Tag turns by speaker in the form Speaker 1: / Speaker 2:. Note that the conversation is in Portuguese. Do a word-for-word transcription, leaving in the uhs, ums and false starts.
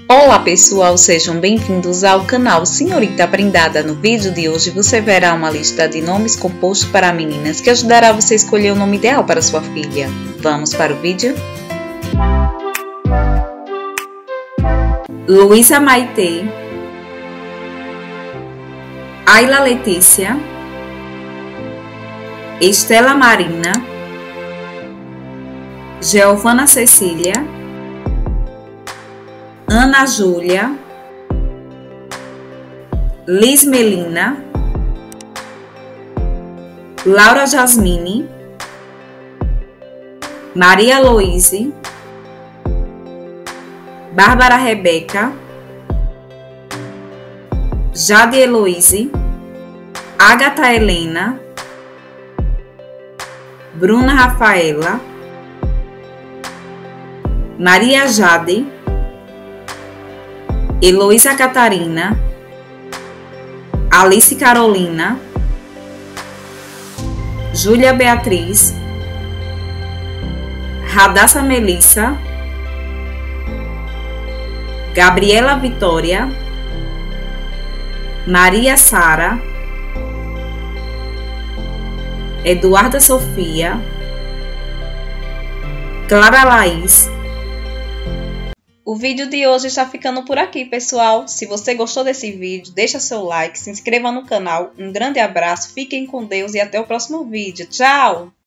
Speaker 1: Olá pessoal, sejam bem-vindos ao canal Senhorita Prendada. No vídeo de hoje você verá uma lista de nomes compostos para meninas que ajudará você a escolher o nome ideal para sua filha. Vamos para o vídeo?
Speaker 2: Luísa Maitê, Ayla Letícia, Estela Marina, Giovana Cecília, Ana Júlia, Liz Melina, Laura Jasmine, Maria Loise, Bárbara Rebeca, Jade Heloise, Agatha Helena, Bruna Rafaela, Maria Jade, Heloísa Catarina, Alice Carolina, Júlia Beatriz, Radassa Melissa, Gabriela Vitória, Maria Sara, Eduarda Sofia, Clara Laís.
Speaker 1: O vídeo de hoje está ficando por aqui, pessoal. Se você gostou desse vídeo, deixa seu like, se inscreva no canal. Um grande abraço, fiquem com Deus e até o próximo vídeo. Tchau!